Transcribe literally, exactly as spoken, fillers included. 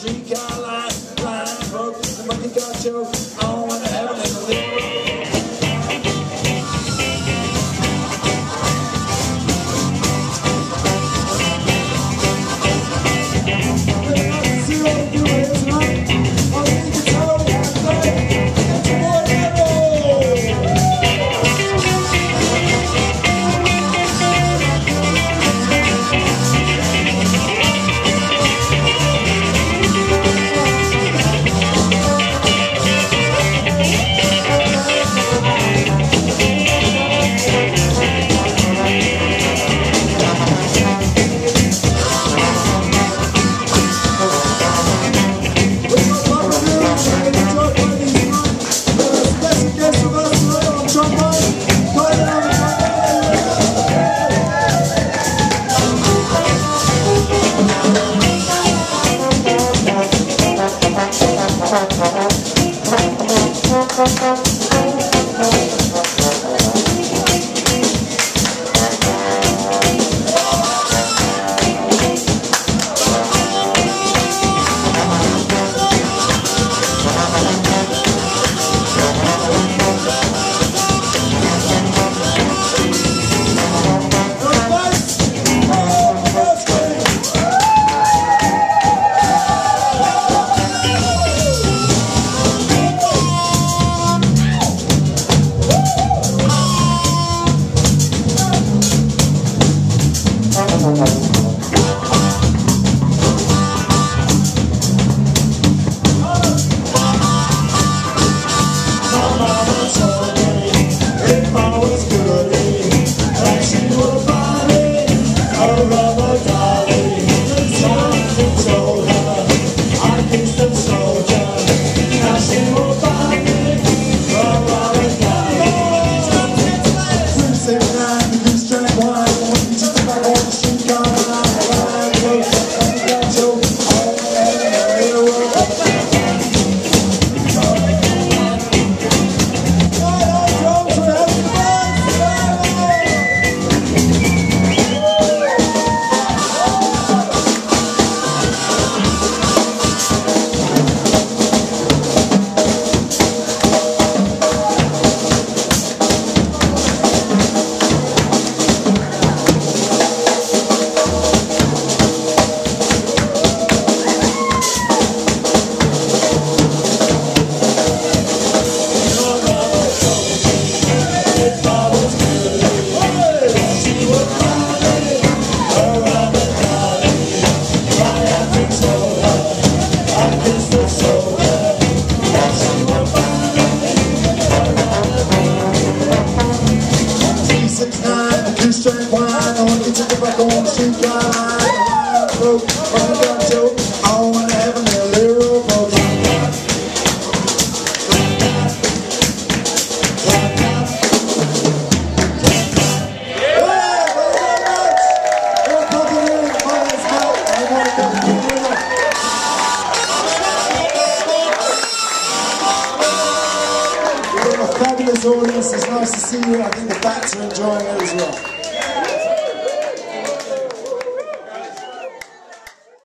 streetcar line, line broke, the monkey got choked. I don't wanna have a little little. Two-strike wine, I want to take it back on the street line. Broke, monkey got choked. I don't wanna have a little broke. Fabulous audience, it's nice to see you. I think the bats are enjoying it as well.